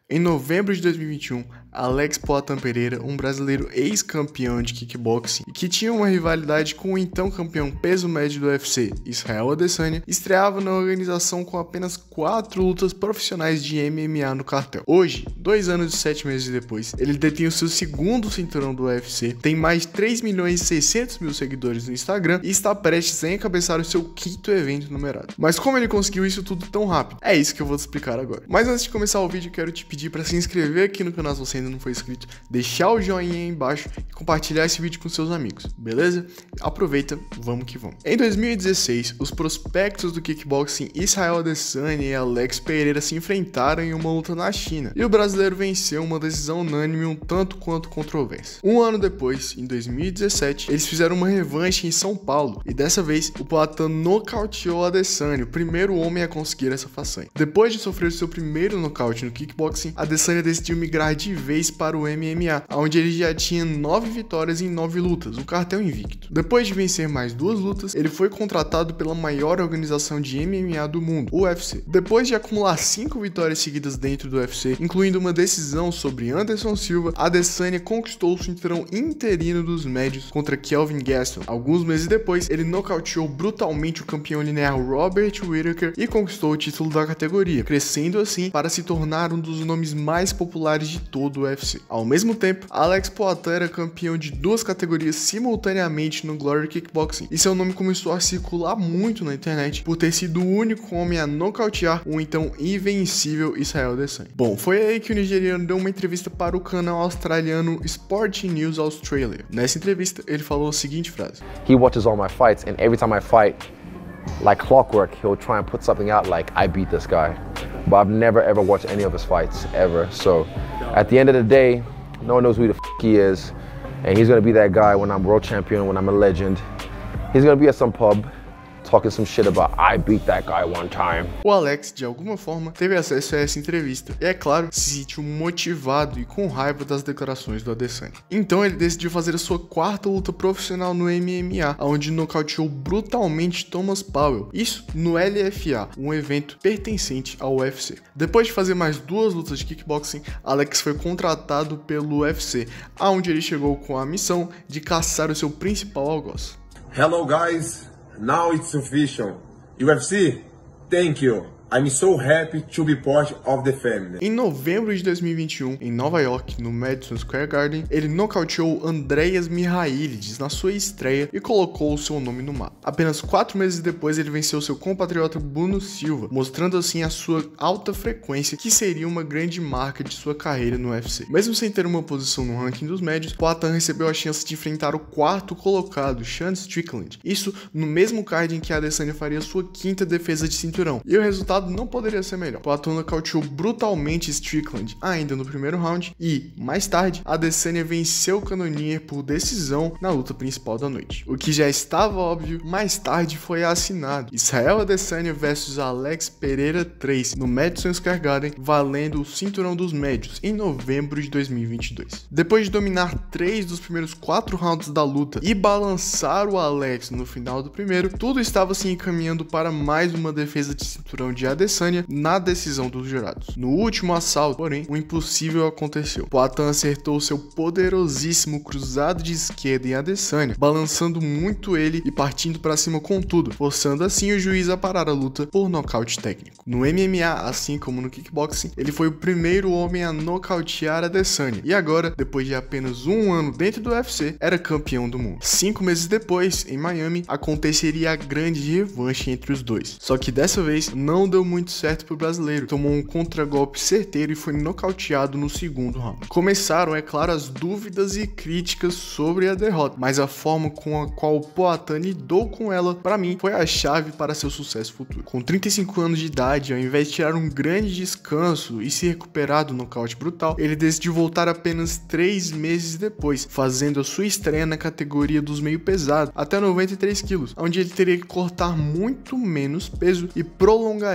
Em novembro de 2021, Alex Poatan Pereira, um brasileiro ex-campeão de kickboxing e que tinha uma rivalidade com o então campeão peso médio do UFC, Israel Adesanya, estreava na organização com apenas 4 lutas profissionais de MMA no cartel. Hoje, 2 anos e 7 meses depois, ele detém o seu segundo cinturão do UFC, tem mais de 3.600.000 seguidores no Instagram e está prestes a encabeçar o seu 5º evento numerado. Mas como ele conseguiu isso tudo tão rápido? É isso que eu vou te explicar agora. Mas antes de começar o vídeo, quero te pedir para se inscrever aqui no canal se você ainda não foi inscrito, deixar o joinha aí embaixo e compartilhar esse vídeo com seus amigos, beleza? Aproveita, vamos que vamos. Em 2016, os prospectos do kickboxing Israel Adesanya e Alex Pereira se enfrentaram em uma luta na China, e o brasileiro venceu uma decisão unânime um tanto quanto controversa. Um ano depois, em 2017, eles fizeram uma revanche em São Paulo, e dessa vez, o Poatan nocauteou Adesanya, o primeiro homem a conseguir essa façanha. Depois de sofrer seu primeiro nocaute no kickboxing, Adesanya decidiu migrar de vez para o MMA, onde ele já tinha 9 vitórias em 9 lutas, um cartel invicto. Depois de vencer mais 2 lutas, ele foi contratado pela maior organização de MMA do mundo, o UFC. Depois de acumular 5 vitórias seguidas dentro do UFC, incluindo uma decisão sobre Anderson Silva, Adesanya conquistou o cinturão interino dos médios contra Kelvin Gastelum. Alguns meses depois, ele nocauteou brutalmente o campeão linear Robert Whittaker e conquistou o título da categoria, crescendo assim para se tornar um dos nomes mais populares de todo o UFC. Ao mesmo tempo, Alex Poatan era campeão de 2 categorias simultaneamente no Glory Kickboxing, e seu nome começou a circular muito na internet por ter sido o único homem a nocautear o então invencível Israel Adesanya. Bom, foi aí que o nigeriano deu uma entrevista para o canal australiano Sport News Australia. Nessa entrevista, ele falou a seguinte frase: He watches all my fights, and every time I fight, like clockwork, he'll try and put something out like, I beat this guy. But I've never ever watched any of his fights, ever. So at the end of the day, no one knows who the f he is. And he's gonna be that guy when I'm world champion, when I'm a legend. He's gonna be at some pub, talking some shit about, I beat that guy one time. O Alex, de alguma forma, teve acesso a essa entrevista e, é claro, se sentiu motivado e com raiva das declarações do Adesanya. Então ele decidiu fazer a sua 4ª luta profissional no MMA, onde nocauteou brutalmente Thomas Powell, isso no LFA, um evento pertencente ao UFC. Depois de fazer mais 2 lutas de kickboxing, Alex foi contratado pelo UFC, aonde ele chegou com a missão de caçar o seu principal algoz. Hello guys. Now it's official. UFC, thank you. I'm so happy to be part of the family. Em novembro de 2021, em Nova York, no Madison Square Garden, ele nocauteou Andreas Mihailides na sua estreia e colocou o seu nome no mapa. Apenas 4 meses depois, ele venceu seu compatriota Bruno Silva, mostrando assim a sua alta frequência, que seria uma grande marca de sua carreira no UFC. Mesmo sem ter uma posição no ranking dos médios, Poatan recebeu a chance de enfrentar o 4º colocado, Sean Strickland, isso no mesmo card em que a Adesanya faria sua 5ª defesa de cinturão, e o resultado não poderia ser melhor. Poatan nocauteou brutalmente Strickland ainda no primeiro round e, mais tarde, Adesanya venceu o Cannonier por decisão na luta principal da noite. O que já estava óbvio, mais tarde foi assinado: Israel Adesanya vs Alex Pereira 3 no Madison Square Garden, valendo o cinturão dos médios em novembro de 2022. Depois de dominar 3 dos primeiros 4 rounds da luta e balançar o Alex no final do primeiro, tudo estava se encaminhando para mais uma defesa de cinturão de Adesanya na decisão dos jurados. No último assalto, porém, o impossível aconteceu. Poatan acertou seu poderosíssimo cruzado de esquerda em Adesanya, balançando muito ele e partindo para cima com tudo, forçando assim o juiz a parar a luta por nocaute técnico. No MMA, assim como no kickboxing, ele foi o primeiro homem a nocautear Adesanya e agora, depois de apenas 1 ano dentro do UFC, era campeão do mundo. 5 meses depois, em Miami, aconteceria a grande revanche entre os dois. Só que dessa vez não deu muito certo pro brasileiro, tomou um contragolpe certeiro e foi nocauteado no segundo round. Começaram, é claro, as dúvidas e críticas sobre a derrota, mas a forma com a qual o Poatan lidou com ela, para mim, foi a chave para seu sucesso futuro. Com 35 anos de idade, ao invés de tirar um grande descanso e se recuperar do nocaute brutal, ele decidiu voltar apenas 3 meses depois, fazendo a sua estreia na categoria dos meio pesado, até 93 quilos, onde ele teria que cortar muito menos peso e prolongaria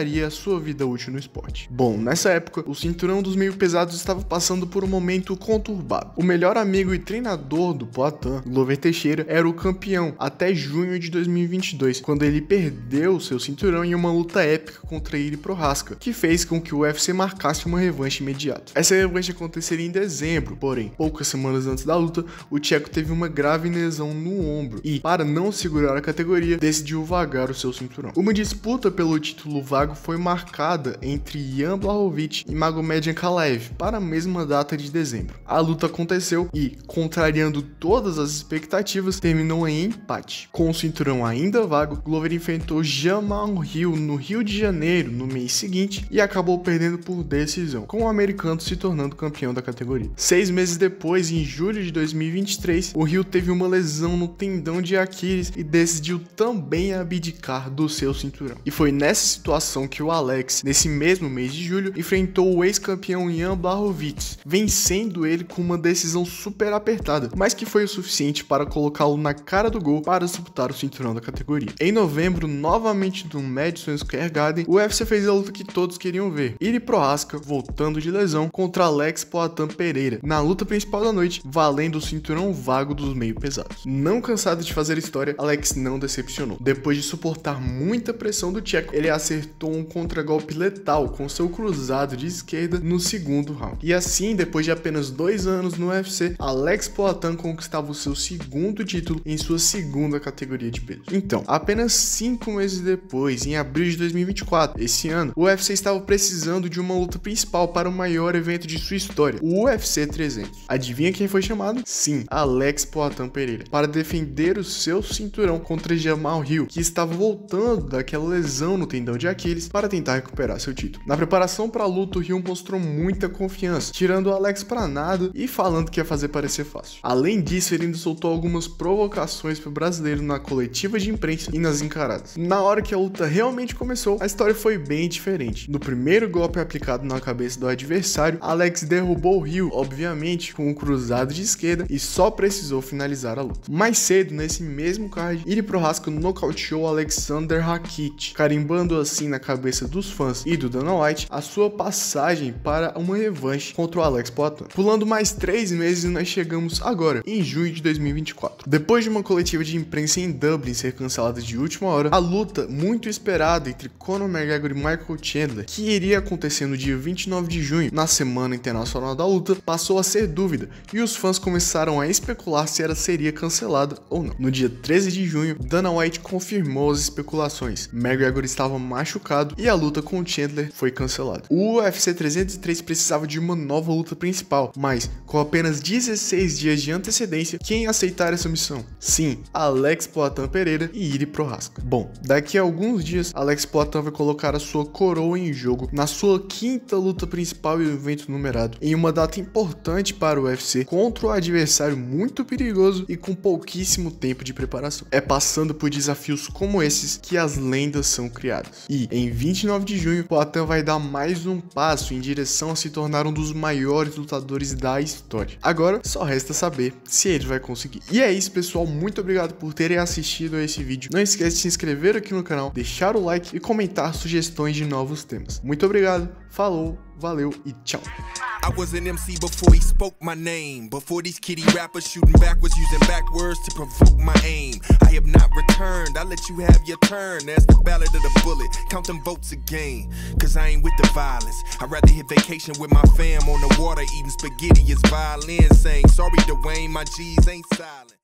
terminaria a sua vida útil no esporte. Bom, nessa época, o cinturão dos meio pesados estava passando por um momento conturbado. O melhor amigo e treinador do Poatan, Glover Teixeira, era o campeão até junho de 2022, quando ele perdeu seu cinturão em uma luta épica contra Jiri Prochazka, que fez com que o UFC marcasse uma revanche imediata. Essa revanche aconteceria em dezembro, porém, poucas semanas antes da luta, o tcheco teve uma grave lesão no ombro e, para não segurar a categoria, decidiu vagar o seu cinturão. Uma disputa pelo título vago foi marcada entre Jan Blachowicz e Magomed Ankalaev para a mesma data de dezembro. A luta aconteceu e, contrariando todas as expectativas, terminou em empate. Com o cinturão ainda vago, Glover enfrentou Jamal Hill no Rio de Janeiro no mês seguinte e acabou perdendo por decisão, com o americano se tornando campeão da categoria. 6 meses depois, em julho de 2023, o Hill teve uma lesão no tendão de Aquiles e decidiu também abdicar do seu cinturão. E foi nessa situação que o Alex, nesse mesmo mês de julho, enfrentou o ex-campeão Jan Blachowicz, vencendo ele com uma decisão super apertada, mas que foi o suficiente para colocá-lo na cara do gol para disputar o cinturão da categoria. Em novembro, novamente no Madison Square Garden, o UFC fez a luta que todos queriam ver: Jiri Prochazka voltando de lesão contra Alex Poatan Pereira, na luta principal da noite, valendo o cinturão vago dos meio pesados. Não cansado de fazer história, Alex não decepcionou. Depois de suportar muita pressão do tcheco, ele acertou um contragolpe letal com seu cruzado de esquerda no segundo round. E assim, depois de apenas 2 anos no UFC, Alex Poatan conquistava o seu segundo título em sua segunda categoria de peso. Então, apenas 5 meses depois, em abril de 2024, esse ano, o UFC estava precisando de uma luta principal para o maior evento de sua história, o UFC 300. Adivinha quem foi chamado? Sim, Alex Poatan Pereira, para defender o seu cinturão contra Jamal Hill, que estava voltando daquela lesão no tendão de Aquiles para tentar recuperar seu título. Na preparação para a luta, o Hill mostrou muita confiança, tirando o Alex para nada e falando que ia fazer parecer fácil. Além disso, ele ainda soltou algumas provocações para o brasileiro na coletiva de imprensa e nas encaradas. Na hora que a luta realmente começou, a história foi bem diferente. No primeiro golpe aplicado na cabeça do adversário, Alex derrubou o Hill, obviamente com um cruzado de esquerda, e só precisou finalizar a luta. Mais cedo, nesse mesmo card, Jiri Prochazka nocauteou Alexander Rakic, carimbando assim na cabeça dos fãs e do Dana White a sua passagem para uma revanche contra o Alex Poatan. Pulando mais 3 meses, nós chegamos agora, em junho de 2024. Depois de uma coletiva de imprensa em Dublin ser cancelada de última hora, a luta muito esperada entre Conor McGregor e Michael Chandler, que iria acontecer no dia 29 de junho, na Semana Internacional da Luta, passou a ser dúvida, e os fãs começaram a especular se ela seria cancelada ou não. No dia 13 de junho, Dana White confirmou as especulações. McGregor estava machucado e a luta com Chandler foi cancelada. O UFC 303 precisava de uma nova luta principal, mas com apenas 16 dias de antecedência, quem ia aceitar essa missão? Sim, Alex Poatan Pereira e Jiri Prochazka. Bom, daqui a alguns dias, Alex Poatan vai colocar a sua coroa em jogo na sua 5ª luta principal e evento numerado, em uma data importante para o UFC, contra um adversário muito perigoso e com pouquíssimo tempo de preparação. É passando por desafios como esses que as lendas são criadas. E em 29 de junho, Poatan vai dar mais um passo em direção a se tornar um dos maiores lutadores da história. Agora, só resta saber se ele vai conseguir. E é isso, pessoal. Muito obrigado por terem assistido a esse vídeo. Não esquece de se inscrever aqui no canal, deixar o like e comentar sugestões de novos temas. Muito obrigado, falou, valeu e tchau. I was an MC before he spoke my name. Before these kitty rappers shooting backwards, using backwards to provoke my aim. I have not returned, I let you have your turn. That's the ballad of the bullet, count them votes again. Cause I ain't with the violence. I'd rather hit vacation with my fam on the water, eating spaghetti as violin saying, sorry Dwayne, my G's ain't silent.